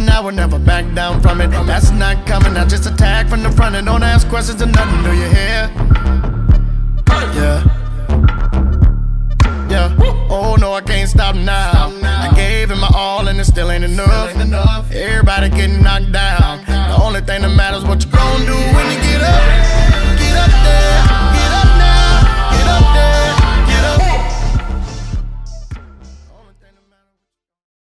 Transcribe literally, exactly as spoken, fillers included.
and I will never back down from it. That's not coming, I just attack from the front and don't ask questions or nothing, do you hear? Yeah. Yeah. Oh no, I can't stop now. I gave it my all and it still ain't enough. Everybody getting knocked down. The only thing that matters what you gon' do when you get up. Get up there.